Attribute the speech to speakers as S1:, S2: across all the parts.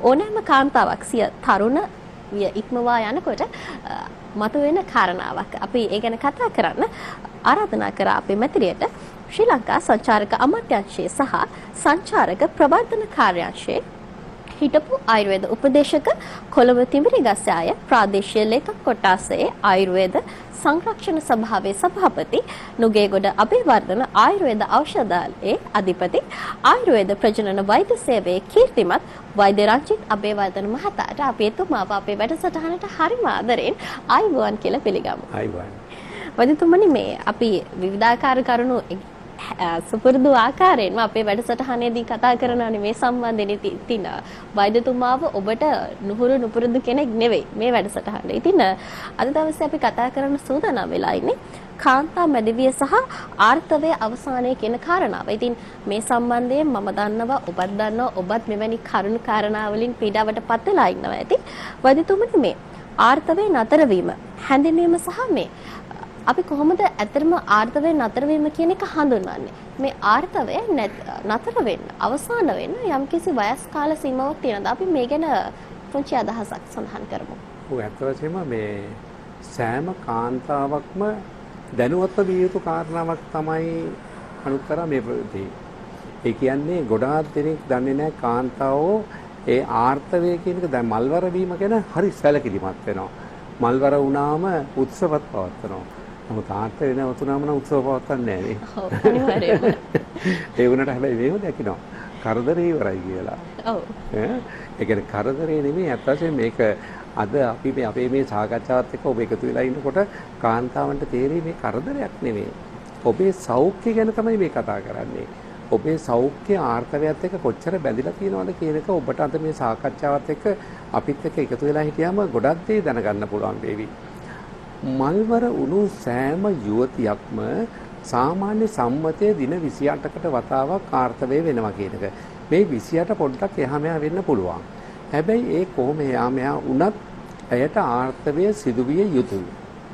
S1: ඕනෑම කාන්තාවක් සිය තරුණ විය ඉක්මවා යනකොට මතුවෙන කාරණාවක්. අපි ඒ ගැන කතා කරන්න ආරාධනා කරා අපේ මැතිරියට ශ්‍රී ලංකා සංචාරක අමාත්‍යාංශයේ සහ සංචාරක ප්‍රවර්ධන කාර්යාංශයේ හිටපු ආයුර්වේද උපදේශක කොළඹ තිඹිරිගස්සාය ප්‍රාදේශීය ලේකම් කොට්ටාසයේ ආයුර්වේද සංරක්ෂණ සභාවේ සභාපති නුගේගොඩ අබේවර්ධන ආයුර්වේද ඖෂධාලයේ අධිපති ආයුර්වේද ප්‍රජනන වෛද්‍ය සේවයේ කීර්තිමත් වෛද්‍ය රංජිත් අබේවර්ධන මහතාට අපි එතුමාව අපේ වැඩසටහනට හරිම ආදරෙන් ආයුබෝවන් කියලා පිළිගමු. ආයුබෝවන්. වෛද්‍යතුමනි මේ අපි විවිධාකාර කරුණු සුපුරුදු ආකාරයෙන්ම අපේ වැඩසටහනේදී කතා කරනවානේ මේ සම්බන්ධයෙන්. ඉතින් වෛද්‍යතුමාව ඔබට නුපුරුදු කෙනෙක් නෙවෙයි මේ වැඩසටහනේ. ඉතින් අද දවසේ අපි කතා කරන්න සූදානම් වෙලා ඉන්නේ කාන්තා මැදිවිය සහ ආර්තවය අවසානයේ කියන කාරණාව. ඉතින් මේ සම්බන්ධයෙන් මම දන්නවා ඔබත් දන්නවා ඔබත් මෙවැනි කරුණු කාරණා වලින් පීඩාවටපත් වෙලා ඉන්නවා ඇති. වෛද්‍යතුමනි මේ ආර්තවය නතර වීම හැඳින්වීම සහ මේ අපි කොහොමද ඇත්තටම ආර්තවය නතර වීම කියන එක හඳුන්වන්නේ? මේ ආර්තවය නතර වෙන්න අවසාන වෙන්න යම්කිසි වයස් කාල සීමාවක් තියෙනවද? අපි මේ ගැන පුංචි අදහසක් සඳහන් කරමු.
S2: ඔව් ඇත්ත වශයෙන්ම මේ සෑම කාන්තාවක්ම දැනුවත්ව විය යුතු කාරණාවක් තමයි අනුත්තර මේ ප්‍රති. ඒ කියන්නේ ගොඩාක් දෙනෙක් දන්නේ නැහැ කාන්තාවෝ ඒ ආර්තවය කියන එක දැන් මල්වර වීම ගැන හරි සැලකිලිමත් වෙනවා. මල්වර වුණාම උත්සවත් පවත්වනවා. නමුත් ආර්තවය නැවතුනම නම් උත්සව පවත්වන්නේ නැහැ නේ.
S1: ඔව් අනිවාර්යයෙන්ම.
S2: ඒ වුණාට හැබැයි මේව දැකිනවා. කරදරේ ඉවරයි කියලා.
S1: ඔව්.
S2: ඒ කියන්නේ කරදරේ නෙමෙයි අත් වශයෙන් මේක අද අපි මේ අපේ මේ සාකච්ඡාවත් එක්ක ඔබ එකතු වෙලා ඉන්නකොට කාන්තාවන්ට තේරෙන්නේ මේ කරදරයක් නෙමෙයි. ඔබේ සෞඛ්‍ය ගැන තමයි මේ කතා කරන්නේ. ඔබේ සෞඛ්‍ය ආර්තවයත් එක්ක කොච්චර බැඳිලා තියෙනවද කියන එක ඔබට අද මේ සාකච්ඡාවත් එක්ක අපිත් එක්ක එකතු වෙලා හිටියාම ගොඩක් දේ දැනගන්න පුළුවන් වේවි. මල්වර උණු සෑම යුවතියක්ම සාමාන්‍ය සම්මතයේ දින 28කට වතාවක් ආර්තවය වෙනවා කියන එක. මේ 28 පොඩ්ඩක් එහා මෙහා වෙන්න පුළුවන්. හැබැයි ඒ කොහොම එහා මෙහා වුණත් ඇයට ආර්තවය සිදුවිය යුතුයි.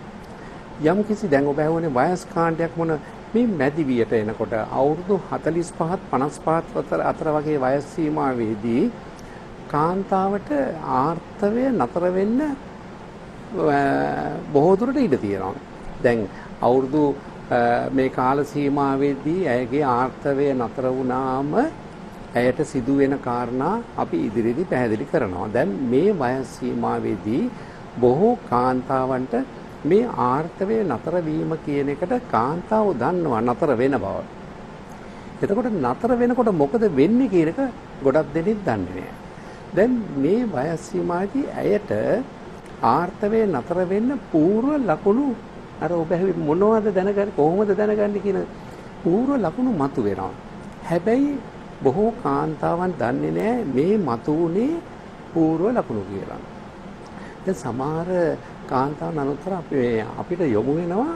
S2: යම් කිසි දැන් ඔබ ඇහුවනේ වයස් කාණ්ඩයක් මොන මේ මැදිවියට එනකොට අවුරුදු 45ත් 55ත් අතර වගේ වයස් සීමාවේදී කාන්තාවට ආර්තවය නතර වෙන්න බොහෝ දුරට ඉඩ තියෙනවා. දැන් අවුරුදු මේ කාල සීමාවේදී ඇයගේ ආර්තවය නතර වුණාම ඇයට සිදුවෙන කාරණා අපි ඉදිරියේදී පැහැදිලි කරනවා. දැන් මේ වයස් සීමාවේදී බොහෝ කාන්තාවන්ට මේ ආර්තවය නතර වීම කියන එකට කාන්තාව දන්නවා නතර වෙන බව. එතකොට නතර වෙනකොට මොකද වෙන්නේ කියන එක ගොඩක් දෙනෙක් දන්නේ නැහැ. දැන් මේ වයස් සීමාවේදී ඇයට ආර්තවය නතර වෙන්න පූර්ව ලකුණු අර ඔබ මොනවද දැනගන්නේ කොහොමද දැනගන්නේ කියන පූර්ව ලකුණු මතුවෙනවා. හැබැයි බොහෝ කාන්තාවන් දන්නේ නැහැ මේ මතුවුනේ පූර්ව ලකුණු කියලා. දැන් සමහර කාන්තාවන් අනුතර අපිට යොමු වෙනවා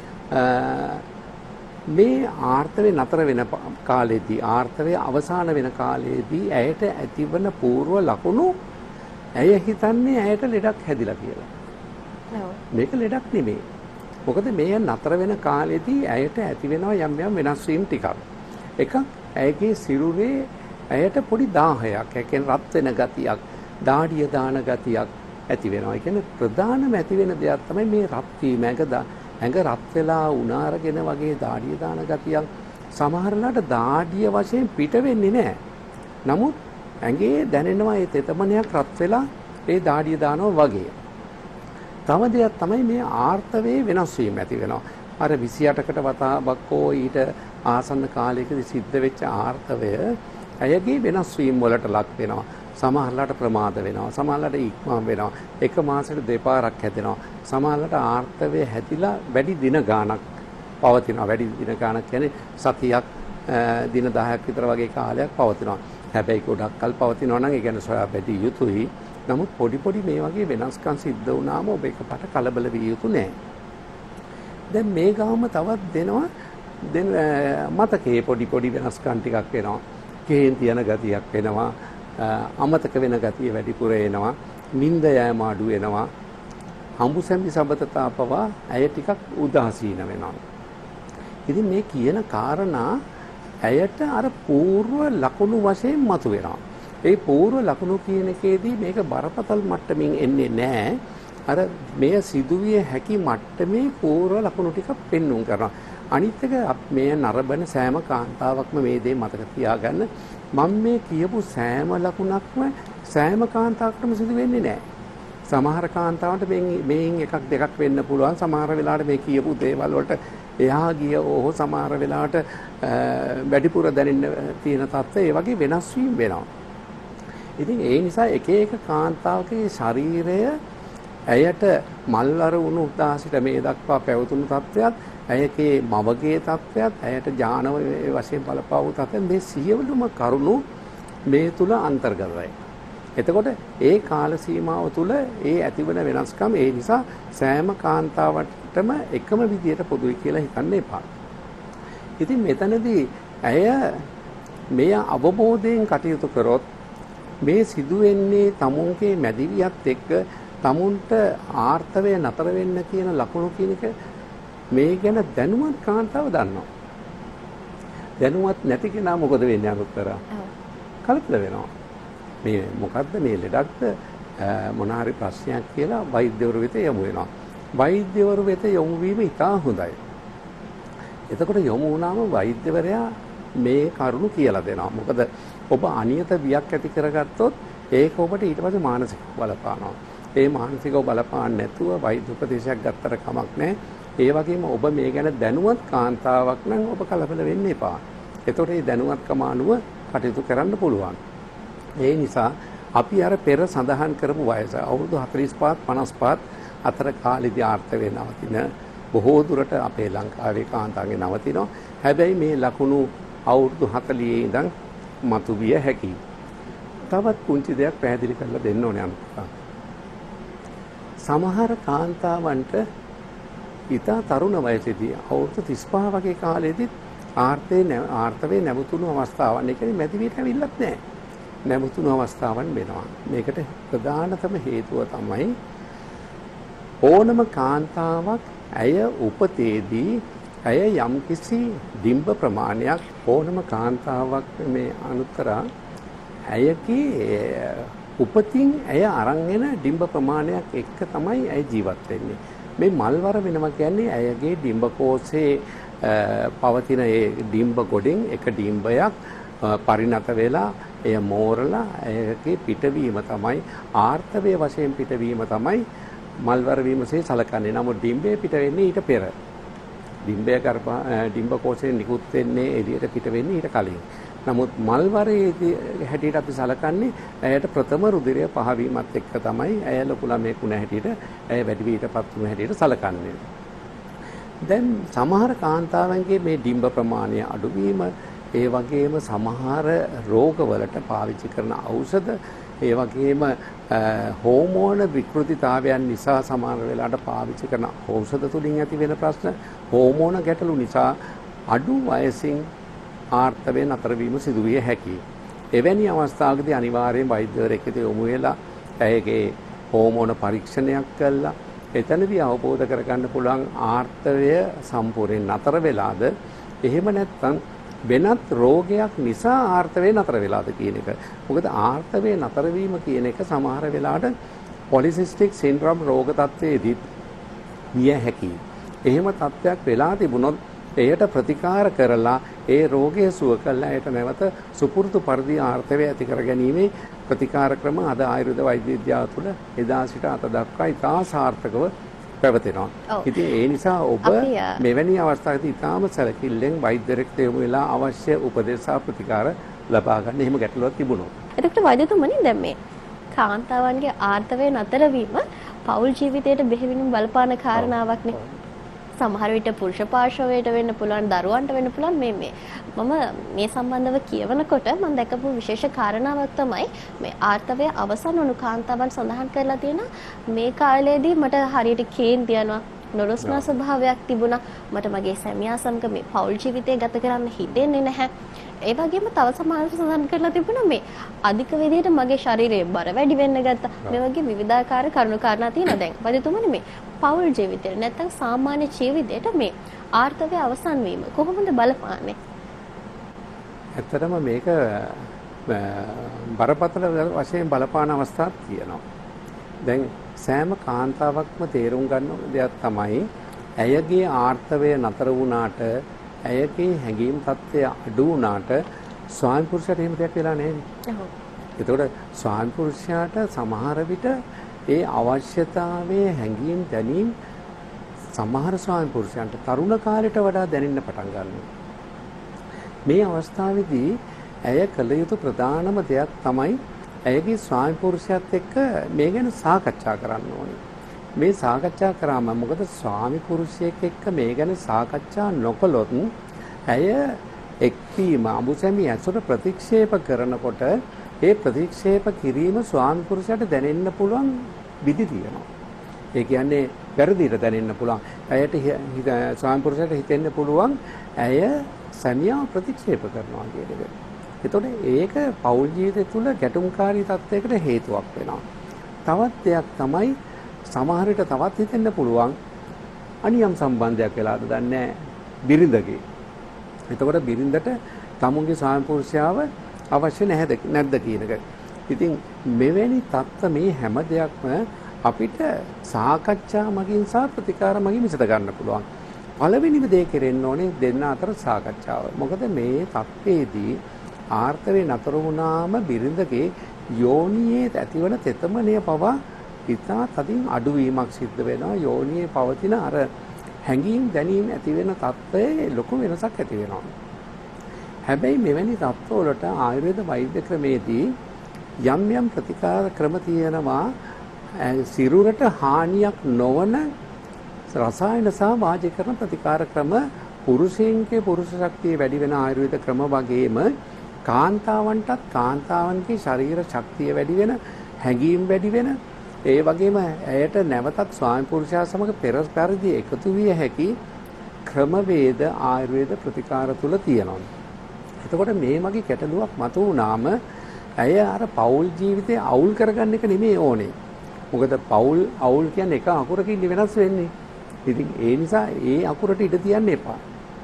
S2: මේ ආර්තවය නතර වෙන කාලෙදී ආර්තවය අවසාන වෙන කාලෙදී ඇයට ඇතිවන පූර්ව ලකුණු ඇය හිතන්නේ ඇයට ලෙඩක් හැදිලා කියලා. මේක ලෙඩක් නෙමෙයි. මොකද මේ නතර වෙන කාලෙදී ඇයට ඇති වෙනවා යම් යම් වෙනස් වීම් ටිකක්. එකක් ඇයගේ සිරුරේ ඇයට පොඩි දාහයක්, ඒ කියන්නේ රත් වෙන ගතියක්, දාඩිය දාන ගතියක් ඇති වෙනවා. ඒ කියන්නේ ප්‍රධානම ඇති වෙන දෙයක් තමයි මේ රත් වීම. ඇඟ රත් වෙලා උනාරගෙන වගේ දාඩිය දාන ගතියක්. සමහරලාට දාඩිය වශයෙන් පිට වෙන්නේ නැහැ. නමුත් ඇඟේ දැනෙනවා ඒ තෙතමනයක් රත් වෙලා ඒ දාඩිය දානවා වගේ. තව දෙයක් තමයි මේ ආර්තවයේ වෙනස් වීම ඇති වෙනවා. අර 28කට වතාවක් හෝ ඊට ආසන්න කාලයකදී සිද්ධ වෙච්ච ආර්තවය ඇයගේ වෙනස් වීම වලට ලක් වෙනවා. සමහරලාට ප්‍රමාද වෙනවා. සමහරලාට ඉක්මන් වෙනවා. එක මාසෙකට දෙපාරක් හැදෙනවා. සමහරලාට ආර්තවය හැදිලා වැඩි දින ගාණක් පවතිනවා. වැඩි දින ගාණක් කියන්නේ සතියක් දින 10ක් විතර වගේ කාලයක් පවතිනවා. හැබැයි ගොඩක් කල් පවතිනවා නම් ඒ කියන්නේ සොයා බැලිය යුතුයි. නමුත් පොඩි මේ වගේ වෙනස්කම් සිද්ධ වුණාම ඔබ එකපාරට කලබල විය යුතු නෑ. දැන් මේ ගාම තවත් දෙනවා මතකයේ පොඩි වෙනස්කම් ටිකක් වෙනවා. කේන්ති යන ගතියක් වෙනවා. අමතක වෙන ගතිය වැඩිපුර එනවා. නිින්ද යෑම අඩු වෙනවා. හම්බුසැමි සම්බතතා පවා ඇය ටිකක් උදාසීන වෙනවා. ඉතින් මේ කියන කාරණා ඇයට අර పూర్ව ලකුණු වශයෙන් මතුවෙනවා. ඒ පූර්ව ලකුණු කියන එකේදී මේක බරපතල මට්ටමින් එන්නේ නැහැ. අර මේ සිදුවිය හැකි මට්ටමේ පූර්ව ලකුණු ටික පෙන්වුම් කරනවා. අනිත් එක මේ නරඹන සෑම කාන්තාවක්ම මේ දේ මතක තියාගන්න. මම මේ කියපු සෑම ලකුණක්ම සෑම කාන්තාවකටම සිදු වෙන්නේ නැහැ. සමහර කාන්තාවන්ට මේන් එකක් දෙකක් වෙන්න පුළුවන්. සමහර වෙලාවට මේ කියපු දේවල් වලට එහා ගිය ඕහ සමහර වෙලාවට වැඩිපුර දැනෙන්න තියෙන තත්ත්ව ඒ වගේ වෙනස් වීම වෙනවා. ඉතින් ඒ නිසා එක එක කාන්තාවකගේ ශරීරය ඇයට මල්වර වුණු උදාසිට මේ දක්වා පැවතුණු තත්ත්වයක්, ඇයගේ මවගේ තත්ත්වයක්, ඇයට ඥාන වශයෙන් බලපාවු තත්ත්වයක් මේ සියලුම කරුණු මේ තුල අන්තර්ගතයි. එතකොට ඒ කාල සීමාව තුල ඒ ඇතිවන වෙනස්කම් ඒ නිසා සෑම කාන්තාවටම එකම විදියට පොදුයි කියලා හිතන්න එපා. ඉතින් මෙතනදී ඇය මේ අවබෝධයෙන් කටයුතු කරොත් මේ සිදුවෙන්නේ තමුන්ගේ මැදිවියත් එක්ක තමුන්ට ආර්ථවය නතර වෙන්න කියන ලකුණු කියන එක මේ ගැන දැනුවත් කාන්තාව දන්නවා. දැනුවත් නැති කෙනා මොකද වෙන්නේ අනුත්තර? කලබල වෙනවා. මේ මොකද්ද මේ ලෙඩක්ද මොන හරි ප්‍රශ්නයක් කියලා වෛද්‍යවරු වෙත යමු වෙනවා. වෛද්‍යවරු වෙත යොමු වීම ඉතා හොඳයි. එතකොට යොමු වුණාම වෛද්‍යවරයා මේ කරුණු කියලා දෙනවා. මොකද ඔබ අනියත වියක් ඇති කරගත්තොත් ඒක ඔබට ඊට පස්සේ මානසික බලපානවා. ඒ මානසිකව බලපාන්න නැතුව වෛද්‍ය උපදේශයක් ගත්තට කමක් නැහැ. ඒ වගේම ඔබ මේ ගැන දැනුවත් කාන්තාවක් නම් ඔබ කලබල වෙන්න එපා. එතකොට මේ දැනුවත්කම අනුව කටයුතු කරන්න පුළුවන්. ඒ නිසා අපි අර පෙර සඳහන් කරපු වයස අවුරුදු 45 55 අතර කාලෙදී ආර්ථවය නවතින බොහෝ දුරට අපේ ලංකාවේ කාන්තාවගේ නවතිනවා. හැබැයි මේ ලකුණු අවුරුදු 40 ඉඳන් මතුවිය හැකියි. තවත් පුංචි දෙයක් පැහැදිලි කරලා දෙන්න ඕනේ අනුකම්පා. සමහර කාන්තාවන්ට ඉතා තරුණ වයසේදී අවුරුදු 35 වගේ කාලෙදී ආර්ථවයේ නැවතුණු අවස්ථාවන් ඒ කියන්නේ මැදිවියට ඇවිල්ලත් නැහැ. නැවතුණු අවස්ථාවන් වෙනවා. මේකට ප්‍රධානතම හේතුව තමයි ඕනම කාන්තාවක් ඇය උපතේදී ඇය යම්කිසි ඩිම්බ ප්‍රමාණයක් ඕනම කාන්තාවක් මේ අනුත්තර ඇයගේ උපතින් ඇය අරන් එන ඩිම්බ ප්‍රමාණයක් එක්ක තමයි ඇය ජීවත් වෙන්නේ. මේ මල්වර වෙනවා කියන්නේ ඇයගේ ඩිම්බ කෝෂයේ පවතින ඒ ඩිම්බ ගොඩෙන් එක ඩිම්බයක් පරිණත වෙලා එය මෝරලා ඇයගේ පිටවීම තමයි ආර්ථවය වශයෙන් පිටවීම තමයි මල්වර වීමසේ සලකන්නේ. නමුත් ඩිම්බය පිට වෙන්නේ ඊට පෙර. ඩිම්බ කෝෂයෙන් නිකුත් වෙන්නේ එළියට පිට වෙන්නේ ඊට කලින්. නමුත් මල්වරයේ හැටියට අපි සලකන්නේ ඇයට ප්‍රථම රුධිරය පහවීමත් එක්ක තමයි ඇය ලොකු ළමයෙක් වුණ හැටියට ඇය වැඩි වීටපත් වුණ හැටියට සලකන්නේ. දැන් සමහර කාන්තාවන්ගේ මේ ඩිම්බ ප්‍රමාණය අඩුවීම ඒ වගේම සමහර රෝගවලට පාවිච්චි කරන ඖෂධ ඒ වගේම හෝමෝන විකෘතිතාවයන් නිසා සමහර වෙලාවට පාවිච්චි කරන ඖෂධ තුලින් ඇති වෙන ප්‍රශ්න හෝමෝන ගැටලු නිසා අඩු වයසින් ආර්ථවය නතර වීම සිදු විය හැකියි. එවැනි අවස්ථාවකදී අනිවාර්යයෙන් වෛද්‍යවරයෙක් වෙත යොමු වෙලා ඇයගේ හෝමෝන පරීක්ෂණයක් කළා එතනදී අවබෝධ කරගන්න පුළුවන් ආර්ථවය සම්පූර්ණයෙන් නතර වෙලාද එහෙම නැත්නම් වෙනත් රෝගයක් නිසා ආර්ථවය නතර වෙලාද කියන එක. මොකද ආර්ථවය නතර වීම කියන එක සමහර වෙලාවට පොලිසිස්ටික් සින්ඩ්‍රෝම් රෝග තත්ත්වයේදී විය හැකියි. එහෙම තත්ත්වයක් වෙලා තිබුණොත් එයට ප්‍රතිකාර කරලා ඒ රෝගය සුව කළා එයට නැවත සුපුරුදු පරිදි ආර්ථවය ඇති කර ගැනීමේ ප්‍රතිකාර ක්‍රම අද ආයුර්වේද වෛද්‍ය විද්‍යාව තුළ එදා සිට අද දක්වා ඉතා සාර්ථකව පැවතෙනවා. ඉතින් ඒ නිසා ඔබ මෙවැනි අවස්ථාවකදී ඉතාම සැලකිල්ලෙන් වෛද්‍යවරයෙකුට යොමු වෙලා අවශ්‍ය උපදෙස් සහ ප්‍රතිකාර ලබා ගන්න එහෙම ගැටලුවක් තිබුණොත්.
S1: එතකොට වෛද්‍යතුමනි දැන් මේ කාන්තාවන්ගේ ආර්ථවය නතර වීම පෞල් ජීවිතයට බෙහෙවින්ම බලපාන කාරණාවක්නේ. සමහර විට පුරුෂ පාර්ශවයට වෙන්න පුළුවන් දරුවන්ට වෙන්න පුළුවන් මම මේ සම්බන්ධව කියවනකොට මම දැකපු විශේෂ කාරණාවක් තමයි මේ ආර්ථවය අවසන් වුණු කාන්තාවන් සඳහන් කරලා තියෙනවා මේ කාලේදී මට හරියට කේන්ති යනවා නොරොස්නා ස්වභාවයක් තිබුණා මට මගේ සැමියා සමග මේ පෞල් ජීවිතය ගත කරන්න හිතෙන්නේ නැහැ. ඒ වගේම තව සමහරව සඳහන් කරලා තිබුණා මේ අධික විදිහට මගේ ශරීරයේ බර වැඩි වෙන්න ගත්තා. මේ වගේ විවිධාකාර කරුණු කාරණා තියෙනවා. දැන් වෛද්‍යතුමනි මේ පෞල් ජීවිතේ නැත්නම් සාමාන්‍ය ජීවිතේට මේ ආර්ථවය අවසන් වීම කොහොමද බලපාන්නේ?
S2: ඇත්තටම මේක බරපතල වශයෙන් බලපාන අවස්ථාවක් තියෙනවා. දැන් සෑම කාන්තාවක්ම තේරුම් ගන්න දෙයක් තමයි ඇයගේ ආර්ථවය නතර වුණාට ඇයගේ හැඟීම් තත්ත්වය අඩු වුණාට ස්වාමි පුරුෂයාට එහෙම දෙයක් වෙලා නැහැ. ඔව්. ඒතකොට ස්වාමි පුරුෂයාට සමහර විට ඒ අවශ්‍යතාවයේ හැඟීම් දැනීම් සමහර ස්වාමි පුරුෂයන්ට තරුණ කාලයට වඩා දැනෙන්න පටන් ගන්නවා. මේ අවස්ථාවේදී ඇය කළ යුතු ප්‍රධානම දෙයක් තමයි ඇයගේ ස්වාමි පුරුෂයාත් එක්ක මේ ගැන සාකච්ඡා කරන්න ඕනේ. මේ සාකච්ඡා කරාම මොකද ස්වාමි පුරුෂයෙක් එක්ක මේ ගැන සාකච්ඡා නොකළොත් ඇය එක්වීම අඹුසැමි ඇසුර ප්‍රතික්ෂේප කරනකොට ඒ ප්‍රතික්ෂේප කිරීම ස්වාමි පුරුෂයාට දැනෙන්න පුළුවන් විදි තියෙනවා. ඒ කියන්නේ වැරදිට දැනෙන්න පුළුවන්. ඇයට ස්වාමි පුරුෂයාට හිතෙන්න පුළුවන් ඇය සැමියාව ප්‍රතික්ෂේප කරනවා කියන එක. එතකොට ඒක පෞල් ජීවිතය තුළ ගැටුම්කාරී තත්ත්වයකට හේතුවක් වෙනවා. තවත් දෙයක් තමයි සමහර විට තවත් හිතෙන්න පුළුවන් අනියම් සම්බන්ධයක් වෙලාද දන්නේ බිරිඳගේ. එතකොට බිරිඳට තමුන්ගේ ස්වාමි පුරුෂයාව අවශ්‍ය නැද්ද කියන එක. ඉතින් මෙවැනි තත්ත්ව මේ හැම දෙයක්ම අපිට සාකච්ඡා මගින් සහ ප්‍රතිකාර මගින් විසඳ ගන්න පුළුවන්. පළවෙනිම දේ කෙරෙන්න ඕනේ දෙන්න අතර සාකච්ඡාව. මොකද මේ තත්ත්වයේදී ආර්ථවේ නතර වුණාම බිරිඳගේ යෝනියේ ඇතිවන තෙතමනය පවා ඉතා තදින් අඩුවීමක් සිද්ධ වෙනවා. යෝනියේ පවතින අර හැඟීම් දැනීම් ඇති වෙන තත්ත්වයේ ලොකු වෙනසක් ඇති වෙනවා. හැබැයි මෙවැනි තත්ත්වවලට ආයුර්වේද වෛද්‍ය ක්‍රමේදී යම් යම් ප්‍රතිකාර ක්‍රම තියෙනවා. සිරුරට හානියක් නොවන රසායන සහ වාජිකරණ ප්‍රතිකාර ක්‍රම පුරුෂයන්ගේ පුරුෂ ශක්තිය වැඩි වෙන ආයුර්වේද ක්‍රම වගේම කාන්තාවන්ටත් කාන්තාවන්ගේ ශරීර ශක්තිය වැඩි වෙන හැඟීම් වැඩි වෙන ඒ වගේම ඇයට නැවතත් ස්වාමි පුරුෂයා සමග පෙර පරිදි එකතු විය හැකි ක්‍රමවේද ආයුර්වේද ප්‍රතිකාර තුල තියෙනවා. එතකොට මේ වගේ ගැටලුවක් මතු වුණාම ඇය අර පෞල් ජීවිතය අවුල් කරගන්න එක නෙමෙයි ඕනේ. මොකද පෞල් අවුල් කියන්නේ එක අකුරකින් වෙනස් වෙන්නේ. ඉතින් ඒ නිසා ඒ අකුරට ඉඩ තියන්න එපා.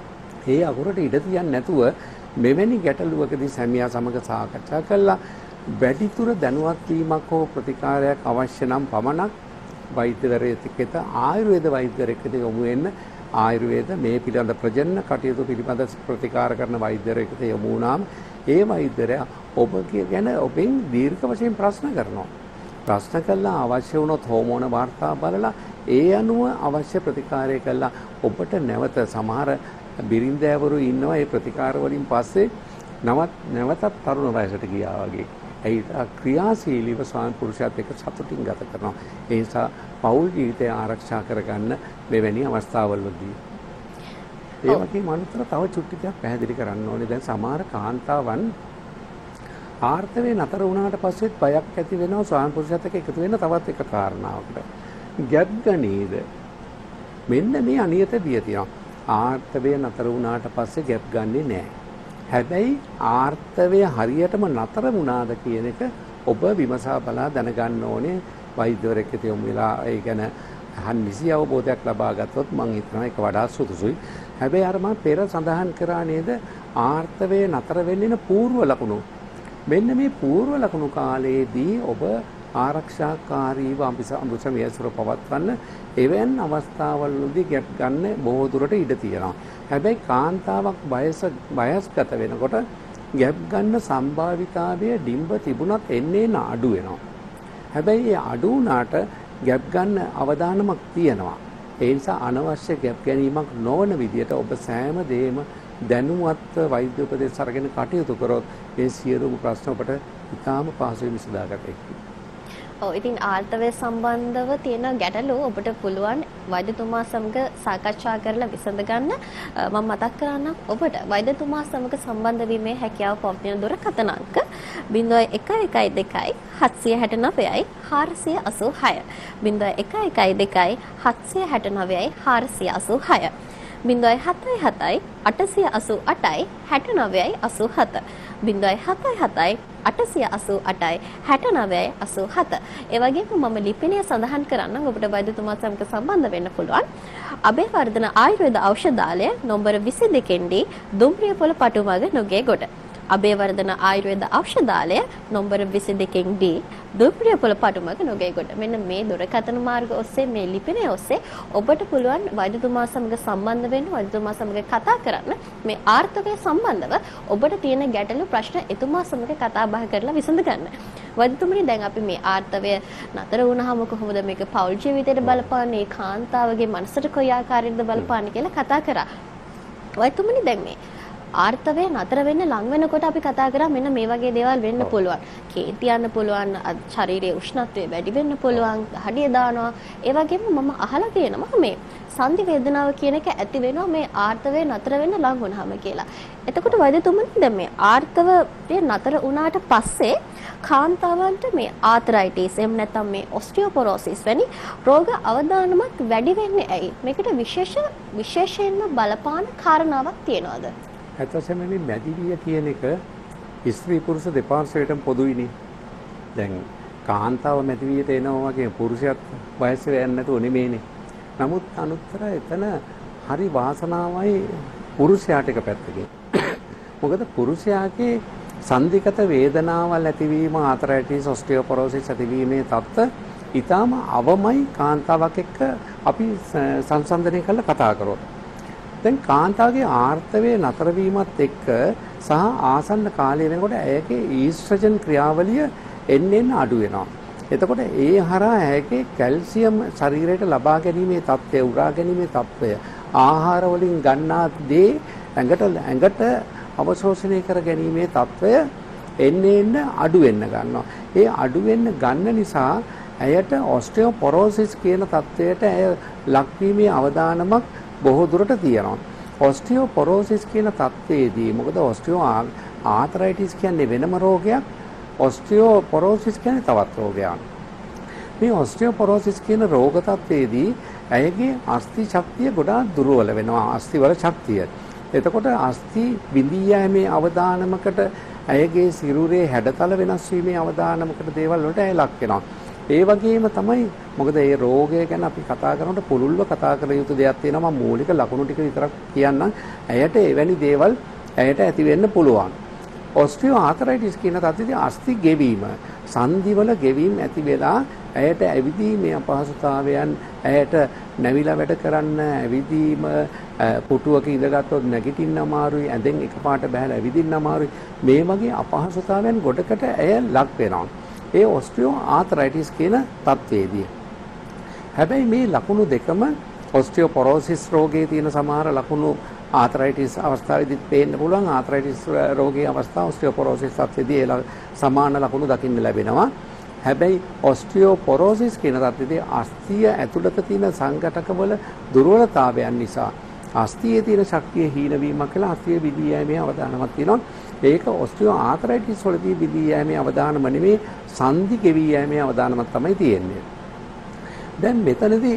S2: ඒ අකුරට ඉඩ තියන්නේ නැතුව මෙවැනි ගැටලුවකදී සැමියා සමග සාකච්ඡා කළා වැඩිතුර දැනුවත් වීමක් හෝ ප්‍රතිකාරයක් අවශ්‍ය නම් පමණක් වෛද්‍යවරයෙකුට ආයුර්වේද වෛද්‍යවරයෙකුට යොමු වෙන්න. ආයුර්වේද මේ පිළිබඳ ප්‍රජනන කටයුතු පිළිබඳ ප්‍රතිකාර කරන වෛද්‍යවරයෙකුට යොමු වුණාම ඒ වෛද්‍යරයා ඔබගේ ගැන ඔබෙන් දීර්ඝ වශයෙන් ප්‍රශ්න කරනවා. ප්‍රශ්න කළා අවශ්‍ය වුණොත් හෝමෝන වාර්තා බලලා ඒ අනුව අවශ්‍ය ප්‍රතිකාරය කළා ඔබට නැවත සමහර බිරින්දෑවරු ඉන්නවා ඒ ප්‍රතිකාර වලින් පස්සේ නැවතත් තරුණ වයසට ගියා වගේ. ඒ ක්‍රියාශීලීව ස්වාමි පුරුෂයාත් එක්ක සතුටින් ගත කරනවා. ඒ නිසා පෞල් ජීවිතය ආරක්ෂා කරගන්න මෙවැනි අවස්ථාවලදී ඒ වගේම අනුතර තව චුට්ටියක් පැහැදිලි කරන්න ඕනේ. දැන් සමහර කාන්තාවන් ආර්ථවේ නතර වුණාට පස්සෙත් බයක් ඇති වෙනවා ස්වාමි පුරුෂයාත් එක්ක එකතු වෙන තවත් එක කාරණාවකට. ගැප් ගනීද? මෙන්න මේ අනියත බිය තියෙනවා. ආර්ථවය නතර වුණාට පස්සේ ගැප් ගන්නෙ නැහැ. හැබැයි ආර්ථවය හරියටම නතර වුණාද කියන එක ඔබ විමසා බලා දැනගන්න ඕනේ. වෛද්‍යවරයෙකුට යොමු වෙලා ඒ ගැන නිසි අවබෝධයක් ලබා ගත්තොත් මම හිතනවා ඒක වඩා සුදුසුයි. හැබැයි අර මම පෙර සඳහන් කරා නේද ආර්ථවය නතර වෙන්න පූර්ව ලකුණු. මෙන්න මේ පූර්ව ලකුණු කාලයේදී ඔබ ආරක්ෂාකාරීව අඹුසැමි ඇසුර පවත්වන්න එවැනි අවස්ථාවලදී ගැප් ගන්න බොහෝ දුරට ඉඩ තියෙනවා. හැබැයි කාන්තාවක් වයස්ගත වෙනකොට ගැප් ගන්න සම්භාවිතාවය ඩිම්බ තිබුණත් එන්නේ අඩු වෙනවා. හැබැයි ඒ අඩු වුණාට ගැප් ගන්න අවදානමක් තියෙනවා. ඒ නිසා අනවශ්‍ය ගැප් ගැනීමක් නොවන විදියට ඔබ සෑම දෙයක්ම දැනුවත්ව වෛද්‍ය උපදෙස් අරගෙන කටයුතු කරොත් මේ සියලුම ප්‍රශ්න ඔබට ඉතාම පහසුවෙන් විසඳාගත හැකියි.
S1: ඔව් ඉතින් ආර්ථවය සම්බන්ධව තියෙන ගැටලු ඔබට පුළුවන් වෛද්‍යතුමා සමග සාකච්ඡා කරලා විසඳ ගන්න. මම මතක් කරන්නම් ඔබට වෛද්‍යතුමා සමග සම්බන්ධ වීමේ හැකියාව පවතින දුරකථන අංක 0112 769යි 486 0112 769යි 486 077යි 888යි 69යි 87 077යි 888යි 69යි 87. ඒ වගේම මම ලිපිනය සඳහන් කරන්නම් ඔබට වෛද්‍යතුමා සමග සම්බන්ධ වෙන්න පුළුවන්. අබේවර්ධන ආයුර්වේද ඖෂධාලය නම්බර 22 න් දී දුම්රියපොළ පටුමග නුගේගොඩ. අබේවර්ධන ආයුර්වේද ඖෂධාලය නම්බර 22 D දුප්රිය පොළ පටුමක නොගේගොඩ. මෙන්න මේ දුරකථන මාර්ග ඔස්සේ මේ ලිපිනය ඔස්සේ ඔබට පුළුවන් වෛද්‍යතුමා සමග සම්බන්ධ වෙන්න, වෛද්‍යතුමා සමග කතා කරන්න. මේ ආර්ථිකය සම්බන්ධව ඔබට තියෙන ගැටලු ප්‍රශ්න එතුමා සමග කතා බහ කරලා විසඳ ගන්න. වෛද්‍යතුමනි දැන් අපි මේ ආර්ථවය නතර වුණාම කොහොමද මේක පෞල් ජීවිතයට බලපාන්නේ, කාන්තාවගේ මනසට කොයි ආකාරයකද බලපාන්නේ කියලා කතා කරා. වෛද්‍යතුමනි දැන් මේ ආර්ථවය නතර වෙන්න ලං වෙනකොට අපි කතා කරා මෙන්න මේ වගේ දේවල් වෙන්න පුළුවන්. කේන්ති යන්න පුළුවන්, ශරීරයේ උෂ්ණත්වය වැඩි වෙන්න පුළුවන්, හඩිය දානවා. ඒ වගේම මම අහලා තියෙනවා මේ සන්ධි වේදනාව කියන එක ඇති වෙනවා මේ ආර්ථවය නතර වෙන්න ලං වුණාම කියලා. එතකොට වෛද්‍යතුමනි දැන් මේ ආර්ථවය නතර වුණාට පස්සේ කාන්තාවන්ට මේ ආතරයිටිස් එහෙම නැත්නම් මේ ඔස්ටියෝපොරොසිස් වැනි රෝග අවදානමක් වැඩි වෙන්නේ ඇයි? මේකට විශේෂයෙන්ම බලපාන කාරණාවක් තියනවාද?
S2: ඇත්තටම මේ මැදිවිය කියන එක ස්ත්‍රී පුරුෂ දෙපාර්ශ්වයටම පොදුයිනේ. දැන් කාන්තාව මැදිවියට එනවා වගේ පුරුෂයාත් වයසට යන්නේ නැතුව නෙමෙයිනේ. නමුත් අනුත්තර එතන හරි වාසනාවයි පුරුෂයාට එක පැත්තකින්. මොකද පුරුෂයාගේ සන්ධිගත වේදනාවල් ඇතිවීම, ආතරයිටිස්, ඔස්ටියෝපොරොසිස් ඇතිවීමේ තත්ත්ව ඊටම අවමයි කාන්තාවක් එක්ක අපි සංසන්දනය කරලා කතා කරොත්. දැන් කාන්තාවගේ ආර්ථවයේ නතර වීමත් එක්ක සහ ආසන්න කාලය වෙනකොට ඇයගේ ඊස්ට්‍රජන් ක්‍රියාවලිය එන්න අඩු වෙනවා. එතකොට ඒ හරහා ඇයගේ කැල්සියම් ශරීරයට ලබා ගැනීමේ තත්ත්වය, උරා ගැනීමේ තත්ත්වය, ආහාර වලින් ගන්නා දේ ඇඟට අවශෝෂණය කර ගැනීමේ තත්ත්වය එන්න අඩු වෙන්න ගන්නවා. ඒ අඩු වෙන්න ගන්න නිසා ඇයට ඔස්ටියෝපොරොසිස් කියන තත්ත්වයට ඇය ලක්වීමේ අවදානමක් බොහෝ දුරට තියෙනවා. ඔස්ටියෝපොරොසිස් කියන තත්ත්වයේදී මොකද ඔස්ටියෝ ආතරයිටිස් කියන්නේ වෙනම රෝගයක්, ඔස්ටියෝපොරොසිස් කියන්නේ තවත් රෝගයක්. මේ ඔස්ටියෝපොරොසිස් කියන රෝග තත්ත්වයේදී ඇයගේ අස්ථි ශක්තිය ගොඩාක් දුර්වල වෙනවා, අස්ථිවල ශක්තිය. එතකොට අස්ථි බිඳී යෑමේ අවදානමකට, ඇයගේ සිරුරේ හැඩතල වෙනස් වීමේ අවදානමකට දේවල් වලට ඇය ලක් වෙනවා. ඒ වගේම තමයි මොකද මේ රෝගය ගැන අපි කතා කරනකොට පුළුල්ව කතා කර යුතු දෙයක් තියෙනවා. මම මූලික ලක්ෂණ ටික විතරක් කියන්නම්. ඇයට එවැනි දේවල් ඇයට ඇති වෙන්න පුළුවන්. ඔස්ටියෝ ආතරයිටිස් කියන තත්ත්වයේදී අස්ථි ගෙවීම, සන්ධිවල ගෙවීම ඇති වෙලා ඇයට ඇවිදීමේ අපහසුතාවයන්, ඇයට නැවිලා වැඩ කරන්න, ඇවිදීම, පුටුවක ඉඳගත්ොත් නැගිටින්න අමාරුයි, ඇඳෙන් එකපාරට බහැලා ඇවිදින්න අමාරුයි. මේ වගේ අපහසුතාවයන් ගොඩකට ඇය ලක් වෙනවා. ඒ ඔස්ටියෝ ආතරයිටිස් කියන තත්ත්වයේදී. හැබැයි මේ ලකුණු දෙකම ඔස්ටියෝපොරොසිස් රෝගයේ තියෙන සමහර ලකුණු ආතරයිටිස් අවස්ථාවේදීත් පේන්න පුළුවන්. ආතරයිටිස් රෝගයේ අවස්ථාව ඔස්ටියෝපොරොසිස් තත්ත්වයේදී ඒ සමාන ලකුණු දකින්න ලැබෙනවා. හැබැයි ඔස්ටියෝපොරොසිස් කියන තත්ත්වයේදී අස්ථිය ඇතුළත තියෙන සංඝටකවල දුර්වලතාවයන් නිසා අස්ථියේ තියෙන ශක්තිය හීන වීමක් කියලා අස්ථිය බිඳී යෑමේ අවදානමක් තියෙනවා. ඒක ඔස්ටියෝ ආතරයිටිස් වලදී බිඳී යෑමේ අවදානම නෙමෙයි, සන්ධි ගෙවී යෑමේ අවදානමක් තමයි තියෙන්නේ. දැන් මෙතනදී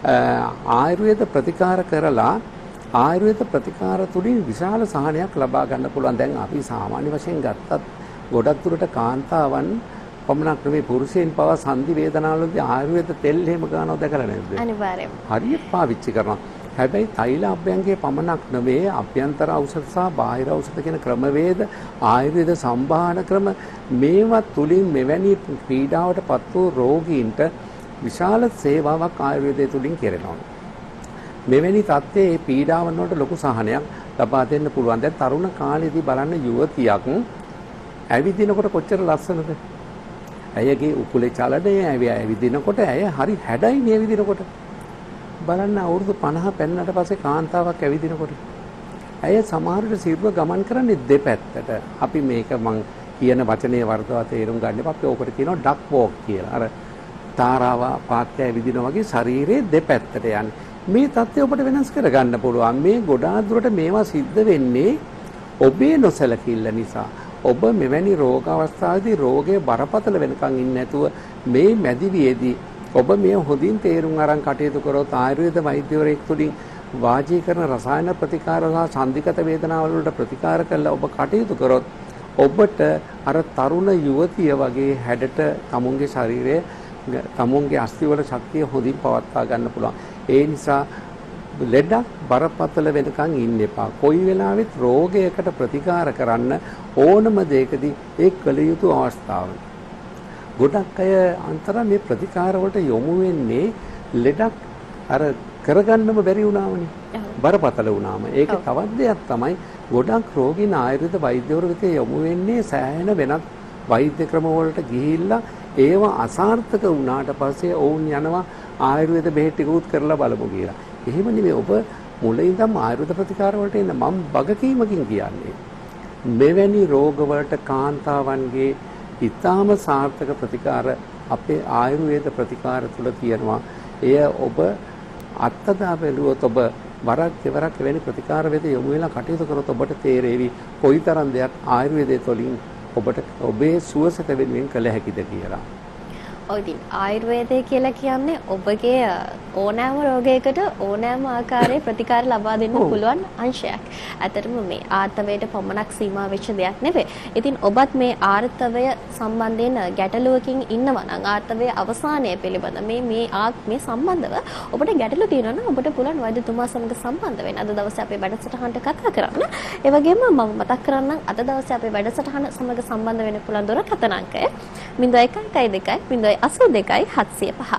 S2: ආයුර්වේද ප්‍රතිකාර කරලා ආයුර්වේද ප්‍රතිකාර තුලින් විශාල සහනයක් ලබා ගන්න පුළුවන්. දැන් අපි සාමාන්‍ය වශයෙන් ගත්තත් ගොඩක් දුරට කාන්තාවන් පමණක් නෙමෙයි පුරුෂයන් පවා සන්ධි වේදනාවලදී ආයුර්වේද තෙල් එහෙම ගන්නව දැකලා නැද්ද?
S1: අනිවාර්යයෙන්ම.
S2: හරියට පාවිච්චි කරනවා. හැබැයි තෛල අභ්‍යංගයේ පමණක් නෙවෙයි, අභ්‍යන්තර ඖෂධ සහ බාහිර ඖෂධ කියන ක්‍රමවේද, ආයුර්වේද සම්භාහන ක්‍රම මේවා තුලින් මෙවැනි පීඩාවටපත් වූ රෝගීන්ට විශාල සේවාවක් ආයුර්වේදය තුලින් කෙරෙනවා. මෙවැනි තත්ත්වයේ පීඩාවන් වලට ලොකු සහනයක් ලබා දෙන්න පුළුවන්. දැන් තරුණ කාලේදී බලන්න යුවතියක් ඇවිදිනකොට කොච්චර ලස්සනද? ඇයගේ උකුලේ චලනය, ඇවිදිනකොට ඇය හරි හැඩයි ඇවිදිනකොට. බලන්න අවුරුදු 50 පෙන්නට පස්සේ කාන්තාවක් ඇවිදිනකොට ඇය සමහරවිට සිරුර ගමන් කරන්නේ දෙපැත්තට. අපි මේක මං කියන වචනේ වර්ධව තේරුම් ගන්න එපා. අපි ඕකට කියනවා ඩක් වෝක් කියලා. අර තාරාව පාත්‍ය ඇවිදිනා වගේ ශරීරයේ දෙපැත්තට යන්නේ. මේ தත්ත්වය ඔබට වෙනස් කරගන්න පුළුවන්. මේ ගොඩාක් දුරට මේවා සිද්ධ වෙන්නේ ඔබේ නොසැලකිල්ල නිසා. ඔබ මෙවැනි රෝග අවස්ථාවේදී රෝගයේ බරපතල වෙනකන් ඉන්නේ නැතුව මේ මැදිවියේදී ඔබ මේ හොඳින් තේරුම් අරන් කටයුතු කරොත් ආයුර්වේද වෛද්‍යවරයෙක් තුලින් වාජීකරණ රසායන ප්‍රතිකාර සහ සන්ධිගත වේදනාවල වලට ප්‍රතිකාර කළා ඔබ කටයුතු කරොත් ඔබට අර තරුණ යුවතිය වගේ හැඩට තමුන්ගේ ශරීරය, තමුන්ගේ අස්ථි වල ශක්තිය හොඳින් පවත්වා ගන්න පුළුවන්. ඒ නිසා ලෙඩක් බරපතල වෙනකන් ඉන්න එපා. කොයි වෙලාවෙත් රෝගයකට ප්‍රතිකාර කරන්න ඕනම දෙයකදී ඒ කළ යුතු අවස්ථාව. ගොඩක් අය අන්තර මේ ප්‍රතිකාර වලට යොමු වෙන්නේ ලෙඩක් අර කරගන්නම බැරි වුණාමනේ. බරපතල වුණාම. ඒක තවත් දෙයක් තමයි ගොඩක් රෝගීන් ආයුර්වේද වෛද්‍යවරු වෙත යොමු වෙන්නේ සෑහෙන වෙනත් වෛද්‍ය ක්‍රම වලට ගිහිල්ලා ඒව අසාර්ථක වුණාට පස්සේ ඔවුන් යනවා ආයුර්වේද බෙහෙත් ටිකුත් කරලා බලමු කියලා. එහෙම නෙමෙයි ඔබ මුලින් ඉඳන් ආයුර්වේද ප්‍රතිකාර වලට එන්න මම වගකීමකින් කියන්නේ. මෙවැනි රෝග වලට කාන්තාවන්ගේ ඊටාම සාර්ථක ප්‍රතිකාර අපේ ආයුර්වේද ප්‍රතිකාර තුල තියෙනවා. එය ඔබ අත්දැක බැලුවොත් ඔබ වරක් දෙවරක් වෙන ප්‍රතිකාර වේද යොමු වෙලා කටයුතු කරොත් ඔබට තේරෙවි කොයිතරම් දෙයක් ආයුර්වේදයේ තුලින් ඔබට ඔබේ සුවසත වෙනුවෙන් කළ හැකිද කියලා.
S1: ඔව් ඉතින් ආයුර්වේදය කියලා කියන්නේ ඔබගේ ඕනෑම රෝගයකට ඕනෑම ආකාරයේ ප්‍රතිකාර ලබා දෙන්න පුළුවන් අංශයක්. ඇත්තටම මේ ආර්තවයට පමණක් සීමා වෙච්ච දෙයක් නෙවෙයි. ඉතින් ඔබත් මේ ආර්තවය සම්බන්ධයෙන් ගැටලුවකින් ඉන්නවා නම් ආර්තවයේ අවසානය පිළිබඳ මේ සම්බන්ධව ඔබට ගැටලු තියෙනවා නම් ඔබට පුළුවන් වෛද්‍යතුමා සමග සම්බන්ධ වෙන්න. අද දවසේ අපේ වැඩසටහනට කතා කරන්න. ඒ වගේම මම මතක් කරන්නම් අද දවසේ අපේ වැඩසටහන සමග සම්බන්ධ වෙන්න පුළුවන් දුරකථන අංකය 0112 82 705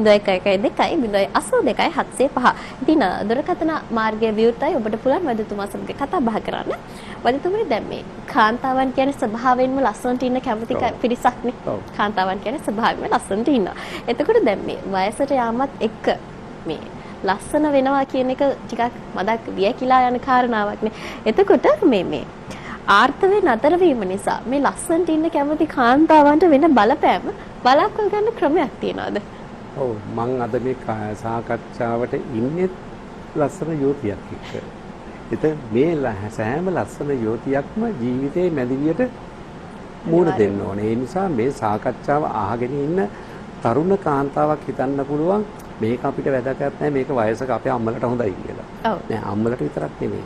S1: 0112 82 705. ඉතින් දුරකථන මාර්ගය විවෘතයි. ඔබට පුළුවන් වෛද්‍යතුමා සමග කතා බහ කරන්න. වෛද්‍යතුමනි දැන් මේ කාන්තාවන් කියන්නේ ස්වභාවයෙන්ම ලස්සනට ඉන්න කැමති පිරිසක්නේ. කාන්තාවන් කියන්නේ ස්වභාවයෙන්ම ලස්සනට ඉන්නවා. එතකොට දැන් මේ වයසට යාමත් එක්ක මේ ලස්සන වෙනවා කියන එක ටිකක් මදක් වියකිලා යන කාරණාවක්නේ. එතකොට මේ ආර්ථවේ නතර වීම නිසා මේ ලස්සනට ඉන්න කැමති කාන්තාවන්ට වෙන බලපෑම බලාපොරොත්තු ගන්න ක්‍රමයක් තියනවාද?
S2: ඔව් මම අද මේ සාකච්ඡාවට ඉන්නේ ලස්සන යෝතියක් එක්ක. ඉතින් මේ සෑම ලස්සන යෝතියක්ම ජීවිතේ මැදිවියට මූණ දෙන්න ඕනේ. ඒ නිසා මේ සාකච්ඡාව අහගෙන ඉන්න තරුණ කාන්තාවක් හිතන්න පුළුවන් මේක අපිට වැදගත් නැහැ මේක වයසක අපේ අම්මලට හොඳයි කියලා. නෑ අම්මලට විතරක් නෙමෙයි.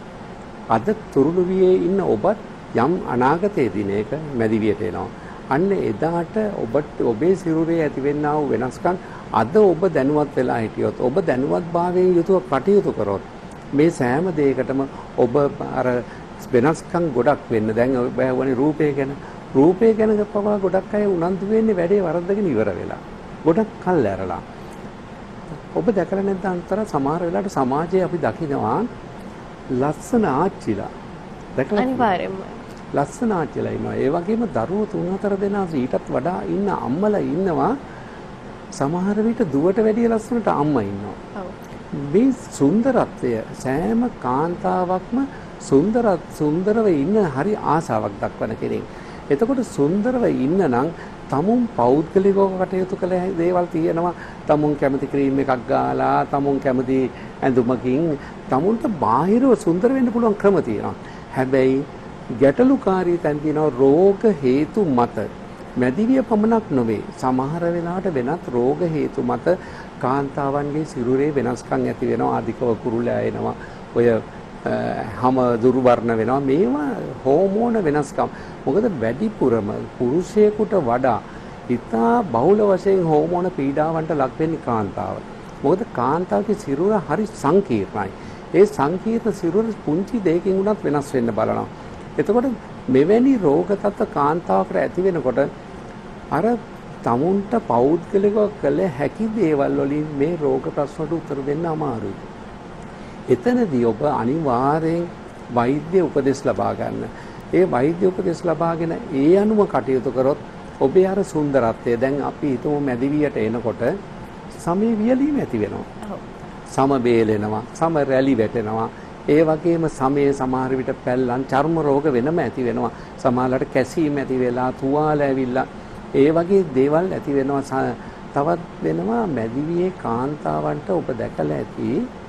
S2: අද තුරුළු වියේ ඉන්න ඔබත් යම් අනාගතයේ දිනයක මැදිවියට එනවා. අන්න එදාට ඔබට ඔබේ සිරුරේ ඇතිවෙනා වූ වෙනස්කම් අද ඔබ දැනුවත් වෙලා හිටියොත් ඔබ දැනුවත්භාවයෙන් යුතුව කටයුතු කරොත් මේ සෑම දෙයකටම ඔබ අර වෙනස්කම් ගොඩක් වෙන්න දැන් ඔබ වගේ රූපය ගැන පවා ගොඩක් අය උනන්දු වෙන්නේ වැඩේ වරද්දගෙන ඉවර වෙලා ගොඩක් කල් ඇරලා ඔබ දැකලා නැද්ද අන්තර සමහර වෙලාවට සමාජයේ අපි දකිනවා ලස්සන ආච්චිලා දැකලා
S1: අනිවාර්යයෙන්ම
S2: ලස්සන ආච්චිලා ඉන්නවා. ඒ වගේම දරුවෝ 3-4 දෙනා ඊටත් වඩා ඉන්න අම්මලා ඉන්නවා. සමහර විට දුවට වැඩිය ලස්සනට අම්මා ඉන්නවා. මේ සුන්දරත්වය සෑම කාන්තාවක්ම සුන්දරව ඉන්න හරි ආසාවක් දක්වන කෙනෙක්. එතකොට සුන්දරව ඉන්න නම් තමුන් පෞද්ගලිකව කටයුතු කළ දේවල් තියෙනවා. තමුන් කැමති ක්‍රීම් එකක් ගාලා, තමුන් කැමති ඇඳුමකින් තමුන්ට බාහිරව සුන්දර වෙන්න පුළුවන් ක්‍රම තියෙනවා. හැබැයි ගැටලුකාරී තැන් තියෙනවා රෝග හේතු මත. මැදිවිය පමණක් නොවේ. සමහර වෙලාවට වෙනත් රෝග හේතු මත කාන්තාවන්ගේ සිරුරේ වෙනස්කම් ඇති වෙනවා. අධිකව කුරුලෑ එනවා. ඔය හැම දුර්වර්ණ වෙනවා. මේවා හෝමෝන වෙනස්කම්. මොකද වැඩිපුරම පුරුෂයෙකුට වඩා ඉතා බහුල වශයෙන් හෝමෝන පීඩාවන්ට ලක් වෙන්නේ කාන්තාව. මොකද කාන්තාවගේ සිරුර හරි සංකීර්ණයි. ඒ සංකීර්ණ සිරුර පුංචි දෙයකින් උනත් වෙනස් වෙන්න බලනවා. එතකොට මෙවැනි රෝග තත්ත්ව කාන්තාවකට ඇති වෙනකොට අර තමුන්ට පෞද්ගලිකව කළ හැකි දේවල් වලින් මේ රෝග ප්‍රශ්නට උත්තර දෙන්න අමාරුයි. එතනදී ඔබ අනිවාර්යෙන් වෛද්‍ය උපදෙස් ලබා ගන්න. ඒ වෛද්‍ය උපදෙස් ලබාගෙන ඒ අනුව කටයුතු කරොත් ඔබේ අර සුන්දරත්වය දැන් අපි හිතමු මැදිවියට එනකොට සමේ වියලීම ඇති වෙනවා. සම බේලෙනවා, සම රැලි වැටෙනවා. ඒ වගේම සමයේ සමහර විට පැල්ලන් චර්ම රෝග වෙනම ඇති වෙනවා. සමහරකට කැසීම් ඇති වෙලා, තුවාල ඇවිල්ලා ඒ වගේ දේවල් ඇති වෙනවා. තවත් වෙනවා මැදිවියේ කාන්තාවන්ට ඔබ දැකලා ඇති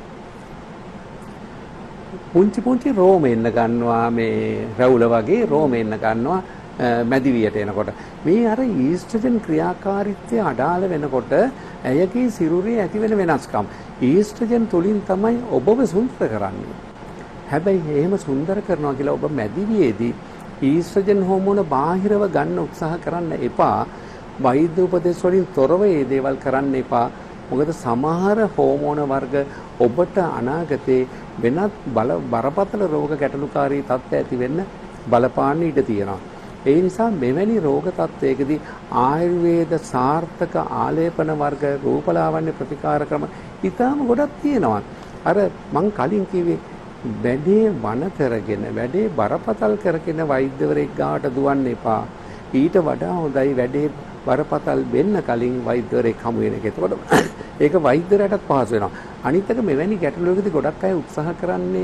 S2: පුංචි රෝම එන්න ගන්නවා මේ රැවුල වගේ රෝම එන්න ගන්නවා මැදිවියට එනකොට. මේ අර ඊස්ට්‍රජන් ක්‍රියාකාරීත්වය අඩාල වෙනකොට ඇයගේ සිරුරේ ඇති වෙන වෙනස්කම්. ඊස්ට්‍රජන් තුලින් තමයි ඔබව සුන්දර කරන්නේ. හැබැයි එහෙම සුන්දර කරනවා කියලා ඔබ මැදිවියේදී ඊස්ට්‍රජන් හෝමෝන බාහිරව ගන්න උත්සාහ කරන්න එපා. වෛද්‍ය උපදෙස් වලින් තොරව මේ දේවල් කරන්න එපා. මොකද සමහර හෝමෝන වර්ග ඔබට අනාගතේ වෙනත් බරපතල රෝග ගැටලුකාරී තත්ත්ව ඇති වෙන්න බලපාන්න ඉඩ තියෙනවා. ඒ නිසා මෙවැනි රෝග තත්ත්වයකදී ආයුර්වේද සාර්ථක ආලේපන වර්ග රූපලාවන්‍ය ප්‍රතිකාර ක්‍රම ඉතාම ගොඩක් තියෙනවා. අර මං කලින් කිව්වේ වැඩේ වන කරගෙන වැඩේ බරපතල කරගෙන වෛද්‍යවරයෙක් ගාවට දුවන්න එපා. ඊට වඩා හොඳයි වැඩේ බරපතල වෙන්න කලින් වෛද්‍යවරයෙක් හමු වෙන එක. එතකොට ඒක වෛද්‍යරයටත් පහසු වෙනවා. අනිත් එක මෙවැනි ගැටලුවකදී ගොඩක් අය උත්සාහ කරන්නේ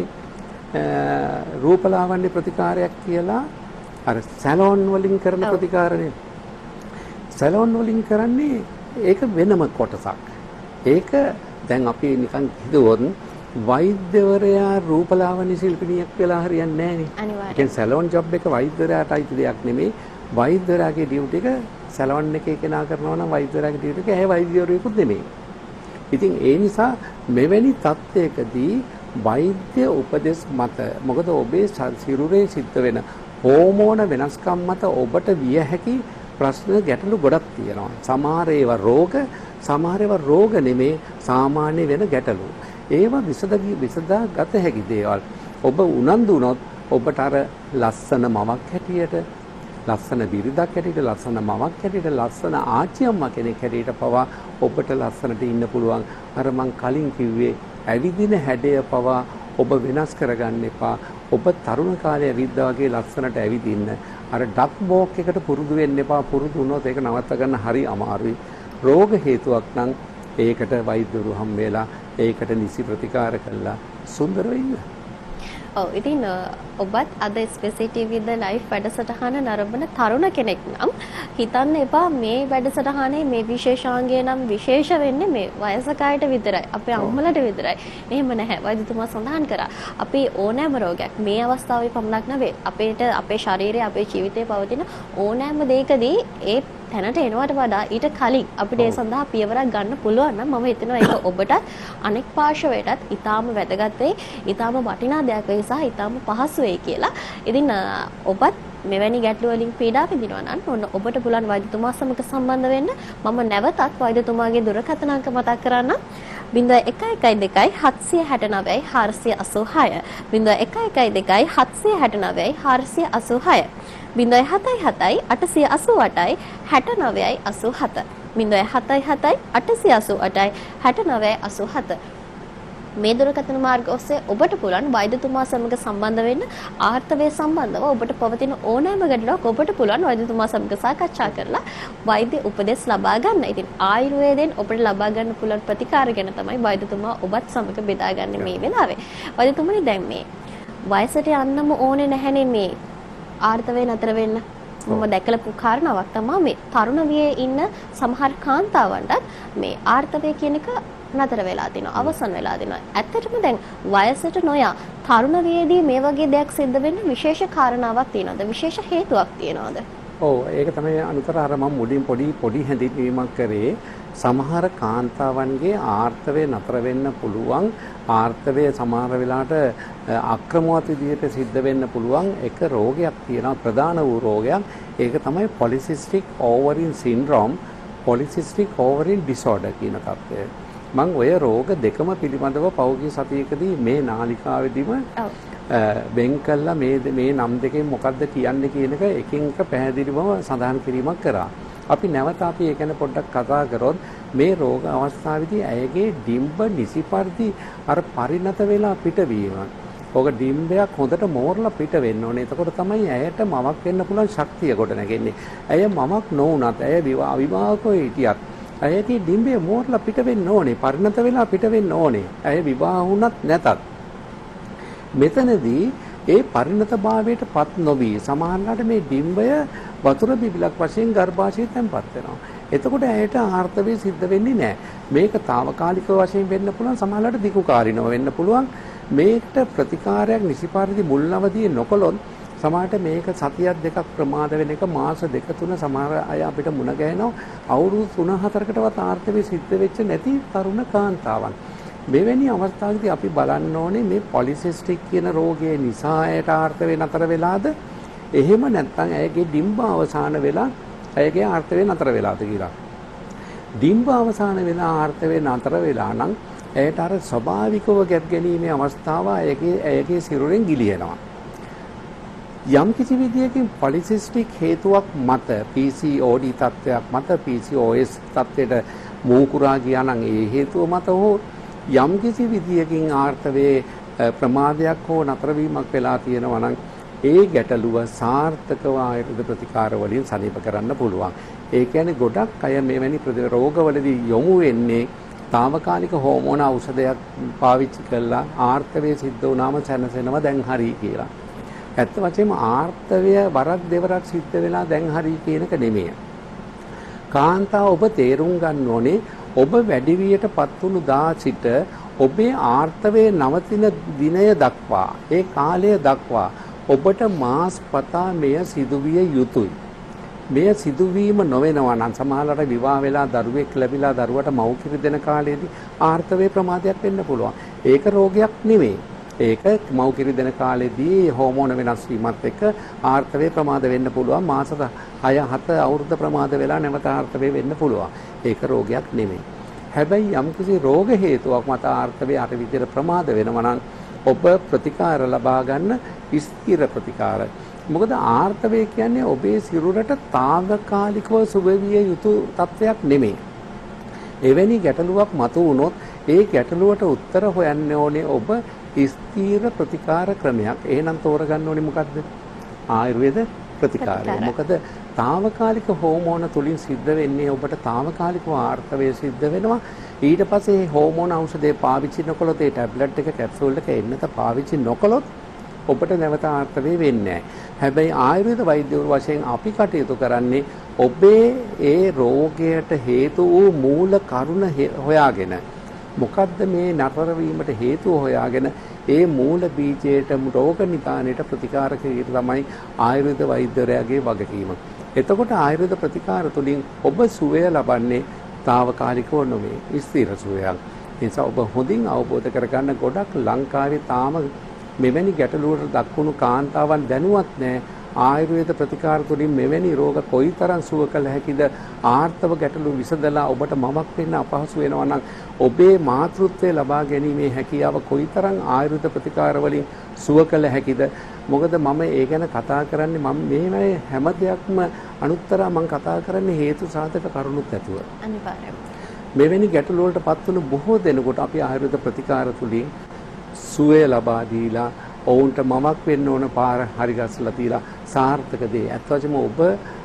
S2: රූපලාවන්‍ය ප්‍රතිකාරයක් කියලා අර සැලොන් වලින් කරන ප්‍රතිකාරනේ. සැලොන් වලින් කරන්නේ ඒක වෙනම කොටසක්. ඒක දැන් අපි නිකන් හිතුවොත් වෛද්‍යවරයා රූපලාවන්‍ය ශිල්පිනියක් වෙලා හරියන්නේ නැහැ නේ.
S1: අනිවාර්යයෙන්.
S2: ඒ සැලොන් ජොබ් එක වෛද්‍යවරයාට අයිති දෙයක් නෙමෙයි. වෛද්‍යවරයාගේ ඩියුටි එක සැලොන් එකේ කෙනා කරනවා නම් වෛද්‍යවරයාගේ ඩියුටි එක ඇයි වෛද්‍යවරයෙකුත් නෙමෙයි. ඉතින් ඒ නිසා මෙවැනි තත්ත්වයකදී වෛද්‍ය උපදෙස් මත මොකද ඔබේ සිරුරේ සිද්ධ වෙන හෝමෝන වෙනස්කම් මත ඔබට විය හැකි ප්‍රශ්න ගැටලු ගොඩක් තියෙනවා. සමහර ඒවා රෝග නෙමේ සාමාන්‍ය වෙන ගැටලු. ඒවා විසදා ගත හැකි දේවල්. ඔබ උනන්දු වුණොත් ඔබට අර ලස්සන මවක් හැටියට, ලස්සන බිරිඳක් හැටියට, ලස්සන මවක් හැටියට, ලස්සන ආච්චි අම්මා කෙනෙක් හැටියට පවා ඔබට ලස්සනට ඉන්න පුළුවන්. අර මං කලින් කිව්වේ ඇවිදින හැඩය පවා ඔබ වෙනස් කරගන්න එපා. ඔබ තරුණ කාලේ ඇවිද්දා වගේ ලස්සනට ඇවිදින්න. අර ඩක් බෝක් එකට පුරුදු වෙන්න එපා. පුරුදු වුණොත් ඒක නවත්ත ගන්න හරි අමාරුයි. රෝග හේතුවක් නම් ඒකට වෛද්‍යවරු හම් වෙලා ඒකට නිසි ප්‍රතිකාර කළා සුන්දරව ඉන්න.
S1: ඔව් ඉතින් ඔබත් අද ස්පෙසි ටීවී ද ලයිව් වැඩසටහන නරඹන තරුණ කෙනෙක් නම් හිතන්න එපා මේ වැඩසටහනේ මේ විශේෂාංගය නම් විශේෂ වෙන්නේ මේ වයසක අයට විතරයි. අපේ අම්මලට විතරයි. එහෙම නැහැ. වෛද්‍යතුමා සඳහන් කරා. අපි ඕනෑම රෝගයක් මේ අවස්ථාවේ පමණක් නෙවෙයි. අපේ ශරීරයේ අපේ ජීවිතයේ පවතින ඕනෑම දෙයකදී ඒ තැනට එනවට වඩා ඊට කලින් අපිට ඒ සඳහා පියවරක් ගන්න පුළුවන් නම් මම හිතනවා ඒක ඔබටත් අනෙක් පාර්ශවයටත් ඊටාම වැදගත් වෙයි, ඊටාම වටිනා දෙයක් වෙයි සහ ඊටාම පහසු වෙයි කියලා. ඉතින් ඔබත් මෙවැනි ගැටලු වලින් පීඩා විඳිනවා නම් ඔන්න ඔබට පුළුවන් වෛද්‍යතුමා සමග සම්බන්ධ වෙන්න. මම නැවතත් වෛද්‍යතුමාගේ දුරකථන අංක මතක් කරන්නම්. 0112 769 486 0112 769 486 077 888 69 87 077 888 69 87 මේ දුරකථන මාර්ග ඔස්සේ ඔබට පුළුවන් වෛද්‍යතුමා සමග සම්බන්ධ වෙන්න. ආර්ථවය සම්බන්ධව ඔබට පවතින ඕනෑම ගැටලුවක් ඔබට පුළුවන් වෛද්‍යතුමා සමග සාකච්ඡා කරලා වෛද්‍ය උපදෙස් ලබා ගන්න. ඉතින් ආයුර්වේදයෙන් ඔබට ලබා ගන්න පුළුවන් ප්‍රතිකාර ගැන තමයි වෛද්‍යතුමා ඔබත් සමග බෙදාගන්නේ මේ වෙලාවේ. වෛද්‍යතුමනි දැන් මේ වයසට යන්නම ඕනේ නැහැනේ මේ ආර්ථවය නතර වෙන්න. මම දැකලා කාරණාවක් තමයි මේ තරුණ වියේ ඉන්න සමහර කාන්තාවන්ටත් මේ ආර්ථවය කියන එක නතර වෙලා තිනවා, අවසන් වෙලා තිනවා. ඇත්තටම දැන් වයසට නොයා තරුණ වියේදී මේ වගේ දෙයක් සිද්ධ වෙන්න විශේෂ කාරණාවක් තියෙනවද? විශේෂ හේතුවක් තියෙනවද?
S2: ඔව් ඒක තමයි අනුතර අර මම මුලින් පොඩි හැඳින්වීමක් කරේ. සමහර කාන්තාවන්ගේ ආර්ථවය නතර වෙන්න පුළුවන්. ආර්ථවය සමහර වෙලාවට අක්‍රමවත් විදිහට සිද්ධ වෙන්න පුළුවන් එක රෝගයක් තියෙනවා, ප්‍රධාන වූ රෝගයක්. ඒක තමයි polycystic ovarian syndrome, polycystic ovarian disorder කියන තත්ත්වය. මම ඔය රෝග දෙකම පිළිබඳව පෞද්ගලික සතියකදී මේ නාලිකාවේදීම වෙන් කළා මේ නම් දෙකෙන් මොකක්ද කියන්නේ කියන එක එකින් එක පැහැදිලිවම සඳහන් කිරීමක් කරා. අපි නැවත ඒ ගැන පොඩ්ඩක් කතා කරොත් මේ රෝග අවස්ථාවේදී ඇයගේ ඩිම්බ නිසි පරිදි අර පරිණත වෙලා පිටවීම. ඔක ඩිම්බයක් හොඳට මෝරලා පිට වෙන්න ඕනේ. එතකොට තමයි ඇයට මමක් වෙන්න පුළුවන් ශක්තිය ගොඩ නැගෙන්නේ. ඇය මමක් නොවුනත් ඇය අවිවාහකව හිටියත් ඇයගේ ඩිම්බේ මෝරලා පිට වෙන්න ඕනේ. පරිණත වෙලා පිට වෙන්න ඕනේ. ඇය විවාහ වුණත් නැතත්. මෙතනදී ඒ පරිණතභාවයට පත් නොවි සමහරවිට මේ ඩිම්බය වතුර බිබිලක් වශයෙන් ගර්භාෂයේ තැන්පත් වෙනවා. එතකොට ඇයට ආර්ථවය සිද්ධ වෙන්නේ නැහැ. මේක తాවකාලික වශයෙන් වෙන්න පුළුවන්, සමහරවිට දීර්ඝකාලීනව වෙන්න පුළුවන්. මේකට ප්‍රතිකාරයක් නිසි පරිදි මුල් අවදියේ නොකළොත් සමහරට මේක සතියක් දෙකක් ප්‍රමාද වෙන එක මාස දෙක තුන සමහර අය අපිට මුණ ගැහෙනවා. අවුරුදු 3-4කටවත් ආර්ථවය සිද්ධ වෙච්ච නැති තරුණ කාන්තාවන්. මෙවැනි අවස්ථාවකදී අපි බලන්න ඕනේ මේ පොලිසිස්ටික් කියන රෝගය නිසා ඇයට ආර්ථවය නතර වෙලාද? එහෙම නැත්නම් ඇයගේ ඩිම්බ අවසාන වෙලා ඇයගේ ආර්ථවය නතර වෙලාද කියලා. ඩිම්බ අවසාන වෙලා ආර්තවේ නතර වෙලා නම් ඇයට අර ස්වභාවිකව ගැට ගැනීමේ අවස්ථාව ඇයගේ සිරුරෙන් ගිලිහෙනවා. යම් කිසි විදියකින් පොලිසිස්ටික් හේතුවක් මත PCOD තත්ත්වයක් මත PCOS තත්ත්වයට මූකුරා ගියා නම් ඒ හේතුව මත හෝ යම් කිසි විදියකින් ආර්තවයේ ප්‍රමාදයක් හෝ නතරවීමක් වෙලා තියෙනවා නම් ඒ ගැටලුව සාර්ථකව ආයුර්වේද ප්‍රතිකාර වලින් සනීප කරන්න පුළුවන්. ඒ කියන්නේ ගොඩක් අය මෙවැනි රෝගවලදී යොමු වෙන්නේ తాවකාලික හෝමෝන ඖෂධයක් පාවිච්චි කළා ආර්තවයේ සිද්ධ වුණාම සැනසෙනවා දැන් හරි කියලා. ඇත්ත වශයෙන්ම ආර්තවය වරක් දෙවරක් සිද්ධ වෙලා දැන් හරි කියනක නෙමෙයි. කාන්තාව ඔබ තේරුම් ගන්න ඕනේ ඔබ වැඩිවියටපත් වුණු දා සිට ඔබේ ආර්තවයේ නවතින දිනය දක්වා ඒ කාලය දක්වා ඔබට මාස් පතා මෙය සිදුවිය යුතුයි. මෙය සිදුවීම නොවෙනවා නම් සමහරවිට විවාහ වෙලා දරුවෙක් ලැබිලා දරුවට මව් කිරි දෙන කාලේදී ආර්තවයේ ප්‍රමාදයක් වෙන්න පුළුවන්. ඒක රෝගයක් නෙවෙයි. ඒක මව් කිරි දෙන කාලේදී හෝමෝන වෙනස් වීමත් එක්ක ආර්තවයේ ප්‍රමාද වෙන්න පුළුවන්. මාස 6-7 අවුරුද්ද ප්‍රමාද වෙලා නැවත ආර්තවයේ වෙන්න පුළුවන්. ඒක රෝගයක් නෙවෙයි. හැබැයි යම්කිසි රෝග හේතුවක් මත ආර්තවයේ අර විදිහට ප්‍රමාද වෙනවා නම් ඔබ ප්‍රතිකාර ලබා ගන්න ස්ථිර ප්‍රතිකාර. මොකද ආර්තවය කියන්නේ ඔබේ සිරුරට తాවකාලිකව සුබ විය යුතු තත්වයක් නෙමෙයි. එවැනි ගැටලුවක් මතු වුණොත් ඒ ගැටලුවට උත්තර හොයන්න ඕනේ ඔබ ස්ථිර ප්‍රතිකාර ක්‍රමයක්. එහෙනම් තෝරගන්න ඕනේ මොකද්ද? ආයුර්වේද ප්‍රතිකාරය. මොකද తాවකාලික හෝමෝන තුලින් සිද්ධ වෙන්නේ ඔබට තාවකාලිකව ආර්තවය සිද්ධ වෙනවා. ඊට පස්සේ හෝමෝන ඖෂධය පාවිච්චි නොකළොත් ඒ ටැබ්ලට් එක කැප්සූල් එක එන්නත පාවිච්චි නොකළොත් ඔබට නැවත ආර්තවය වෙන්නේ නැහැ. හැබැයි ආයුර්වේද වෛද්‍යවරු වශයෙන් අපි කටයුතු කරන්නේ ඔබේ ඒ රෝගයට හේතු වූ මූල කරුණ හොයාගෙන මොකද්ද මේ නතර වීමට හේතුව හොයාගෙන ඒ මූල බීජයට රෝග නිදානයට ප්‍රතිකාර කිරීම තමයි ආයුර්වේද වෛද්‍යවරයාගේ වගකීම. එතකොට ආයුර්වේද ප්‍රතිකාර තුලින් ඔබ සුවය ලබන්නේ తాවකාලිකව නොවේ ස්ථිර සුවයක්. ඒ නිසා ඔබ හොඳින් අවබෝධ කරගන්න ගොඩක් ලංකාවේ තාම මෙවැනි ගැටලුවකට දක්වුණු කාන්තාවන් දැනුවත් නැහැ. ආයුර්වේද ප්‍රතිකාර තුලින් මෙවැනි රෝග කොයිතරම් සුව කළ හැකිද ආර්තව ගැටලු විසඳලා ඔබට මමක් වෙන්න අපහසු වෙනවා නම් ඔබේ මාතෘත්වය ලබා ගැනීමේ හැකියාව කොයිතරම් ආයුර්වේද ප්‍රතිකාර වලින් සුව කළ හැකිද. මොකද මම ඒ ගැන කතා කරන්නේ මම මේ හැම දෙයක්ම අනුත්තර මම කතා කරන්නේ හේතු සාධක කරුණුත් ඇතුව.
S1: අනිවාර්යයෙන්
S2: මෙවැනි ගැටලු වලට පත් වුණු බොහෝ දෙනෙකුට අපි ආයුර්වේද ප්‍රතිකාර තුලින් සුවය ලබා දීලා ඔවුන්ට මමක් වෙන්න ඕන පාර හරි ගස්සලා තියලා සාර්ථක දේ. අත්වචම ඔබ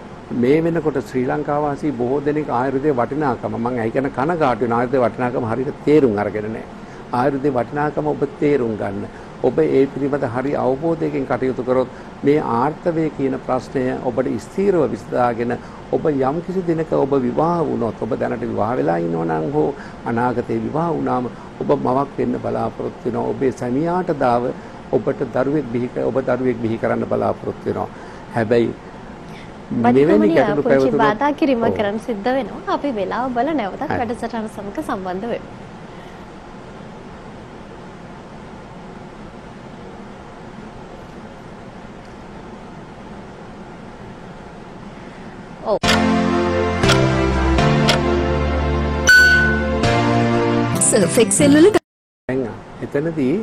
S2: මේ වෙනකොට ශ්‍රී ලංකාව වාසී බොහෝ දෙනෙක් ආයුර්වේදයේ වටිනාකම මම ඒ කියන කනගාටු වෙන ආයුර්වේදයේ වටිනාකම හරියට තේරුම් අරගෙන නැහැ. ආයුර්වේදයේ වටිනාකම ඔබ තේරුම් ගන්න. ඔබ ඒ පිළිබඳ හරි අවබෝධයකින් කටයුතු කරොත් මේ ආර්තවය කියන ප්‍රශ්නය ඔබට ස්ථීරව විසඳාගෙන ඔබ යම් කිසි දිනක ඔබ විවාහ වුණොත් ඔබ දැනට විවාහ වෙලා ඉන්නවා නම් හෝ අනාගතේ විවාහ වුණාම ඔබ මවක් වෙන්න බලාපොරොත්තු වෙනවා. ඔබේ සැමියාට දාව ඔබට දරුවෙක් බිහි කරන්න බලාපොරොත්තු වෙනවා. හැබැයි මෙවැනි ගැටලු පැවතුනොත්
S1: බාධා කිරීම කරන්න සිද්ධ වෙනවා. අපි වෙලාව බල නැවතත් වැඩසටහන සමග සම්බන්ධ වෙමු.
S3: සර්ෆ් එක්සෙල් වල
S2: එතනදී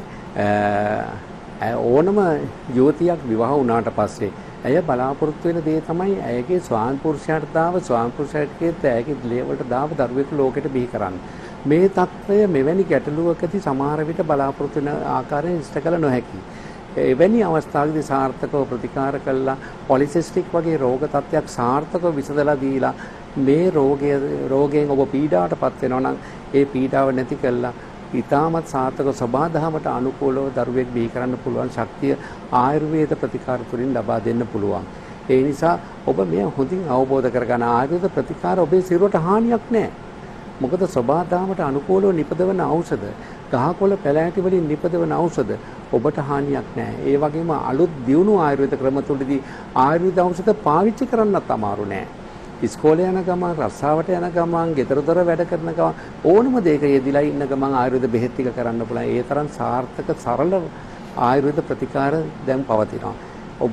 S2: ඕනම යුවතියක් විවාහ වුණාට පස්සේ ඇය බලාපොරොත්තු වෙන දේ තමයි ඇයගේ ස්වාමි පුරුෂයාට දාව ස්වාමි පුරුෂයාට ඇයගේ ලේවලට දාව දරුවෙක් ලෝකෙට බිහි කරන්න. මේ తত্ত্বය මෙවැනි ගැටලුවකදී සමහර විට බලාපොරොත්තු වෙන ආකාරයෙන් ඉෂ්ට කළ නොහැකි. එවැනි අවස්ථාවකදී සාර්ථකව ප්‍රතිකාර කළා පොලිසිස්ටික් වගේ රෝග තත්ත්වයක් සාර්ථකව විසඳලා දීලා මේ රෝගයෙන් ඔබ පීඩාවටපත් වෙනවා නම් ඒ පීඩාව නැති කළා ඊටමත් සාර්ථක සබාධමයට අනුකූලව දරුවෙක් බිහි කරන්න පුළුවන් ශක්තිය ආයුර්වේද ප්‍රතිකාර තුලින් ලබා දෙන්න පුළුවන්. ඒ නිසා ඔබ මේ හොඳින් අවබෝධ කරගන්න ආයුර්වේද ප්‍රතිකාර ඔබේ සිරුරට හානියක් නැහැ. මොකද සබාධමයට අනුකූලව නිපදවන ඖෂධ, ගහකොළ පැලෑටි වලින් නිපදවන ඖෂධ ඔබට හානියක් නැහැ. ඒ වගේම අලුත් දියුණු ආයුර්වේද ක්‍රම තුලදී ආයුර්වේද ඖෂධ පාවිච්චි කරන්නත් අමාරු නෑ. ඉස්කෝලේ යන ගමන්, රස්සාවට යන ගමන්, ගෙදරදොර වැඩ කරන ගමන් ඕනම දෙයක යෙදිලා ඉන්න ගමන් ආයුර්වේද බෙහෙත් ටික කරන්න පුළුවන්. ඒ තරම් සාර්ථක සරල ආයුර්වේද ප්‍රතිකාර දැන් පවතිනවා. ඔබ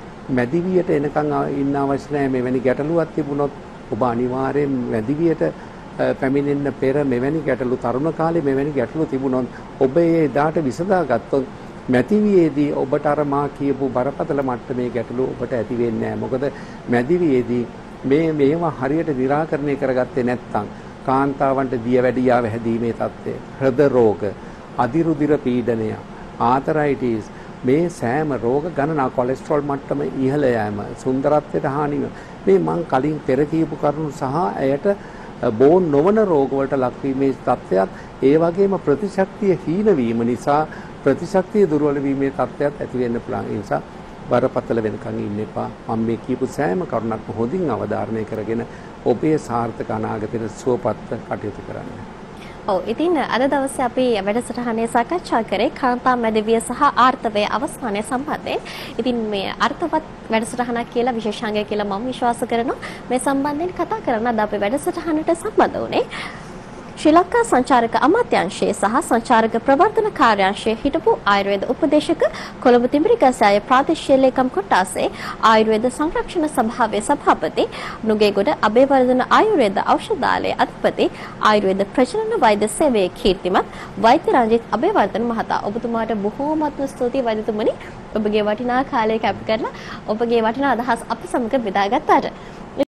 S2: මැදිවියට එනකන් ඉන්න අවශ්‍ය නැහැ. මෙවැනි ගැටලුවක් තිබුණොත් ඔබ අනිවාර්යෙන් මැදිවියට පැමිණෙන්න පෙර මෙවැනි ගැටලු තරුණ කාලේ මෙවැනි ගැටලු තිබුණොත් ඔබ ඒ දාට විසඳා ගත්තොත් මැදිවියේදී ඔබට අර මා කියපු බරපතල මට්ටමේ ගැටලු ඔබට ඇති වෙන්නේ නැහැ. මොකද මැදිවියේදී මේවා හරියට निराකරණය කරගත්තේ නැත්නම් කාන්තාවන්ට දියවැඩියාව හැදීමේ තත්ත්වය, හෘද රෝග, අධිරුධිර පීඩනය, ආතරයිටිස් මේ සෑම රෝග ගණනා, කොලෙස්ටරෝල් මට්ටම ඉහළ යෑම, සුන්දරත්වයට හානි මේ මං කලින් පෙර කියපු කරුණු සහ ඇයට බෝන් නොවන රෝග වලට ලක්වීමේ තත්ත්වයක්, ඒ වගේම ප්‍රතිශක්තිය හීන වීම නිසා ප්‍රතිශක්තිය දුර්වල වීමේ තත්ත්වයක් ඇති වෙන්න පුළුවන්. ඒ නිසා බරපතල වෙනකන් ඉන්න එපා. මම මේ කියපු සෑම කරුණක්ම හොඳින් අවධාරණය කරගෙන ඔබේ සාර්ථක අනාගතයට සුවපත්ව කටයුතු කරන්න.
S1: ඔව් ඉතින් අද දවසේ අපි වැඩසටහනේ සාකච්ඡා කරේ කාන්තා මැදිවිය සහ ආර්තවය අවස්ථානය සම්බන්ධයෙන්. ඉතින් මේ අර්ථවත් වැඩසටහනක් කියලා විශේෂාංගය කියලා මම විශ්වාස කරනවා. මේ සම්බන්ධයෙන් කතා කරන අද අපි වැඩසටහනට සම්බන්ධ වුණේ ශ්‍රී ලංකා සංචාරක අමාත්‍යාංශයේ සහ සංචාරක ප්‍රවර්තන කාර්යාංශයේ හිටපු ආයුර්වේද උපදේශක කොළඹ තිඹිරිගස්සෑය ප්‍රාදේශීය ලේකම් කොට්ටාසේ ආයුර්වේද සංරක්ෂණ සභාවේ සභාපති නුගේගොඩ අබේවර්ධන ආයුර්වේද ඖෂධාලයේ අධිපති ආයුර්වේද ප්‍රචලන වෛද්‍ය සේවයේ කීර්තිමත් වෛද්‍ය රංජිත් අබේවර්ධන මහතා, ඔබතුමාට බොහෝමත්ම ස්තුතියි වෛද්‍යතුමනි, ඔබගේ වටිනා කාලය කැප කරලා ඔබගේ වටිනා අදහස් අප සමග බෙදාගත්තාට.